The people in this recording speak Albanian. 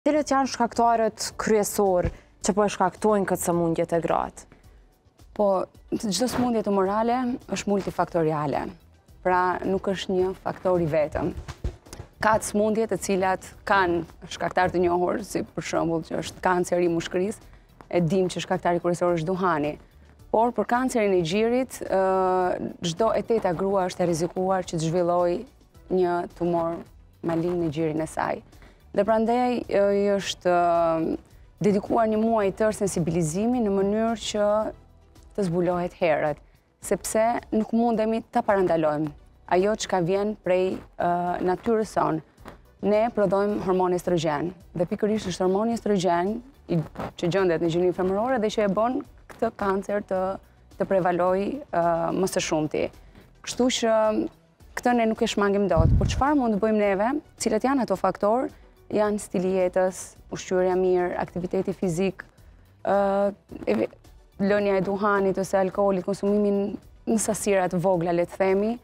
Cilët janë shkaktarët kryesor që po e shkaktojnë këtë sëmundje të gratë? Po, çdo sëmundje tumorale është multifaktoriale, pra nuk është një faktor i vetëm. Ka të sëmundje të cilat kanë shkaktar të njohur, si për shembull që është kanceri i mushkërisë, e dim që shkaktari kryesor është duhani. Por për kancerin e gjirit, çdo e teta grua është e rrezikuar që të zhvillojë një tumor malign në gjirin e saj. Dhe prandaj është dedikuar një muaj tërë sensibilizimi në mënyrë që të zbulohet herët, sepse nuk mundemi ta parandalojmë ajo që vjen prej natyrës sonë. Ne prodhojmë hormon estrogen, dhe pikërisht është hormoni estrogen që gjendet në gjininë femërore dhe që e bën këtë kancer të prevalojë më së shumti. Kështu që këtë ne nuk e shmangim dot, por çfarë mund të bëjmë neve, cilat janë ato faktorë? Janë stili jetës, ushqyerja mirë, aktiviteti fizik, lënia e duhanit ose alkoolit, konsumimin në sasira të vogla, le të themi,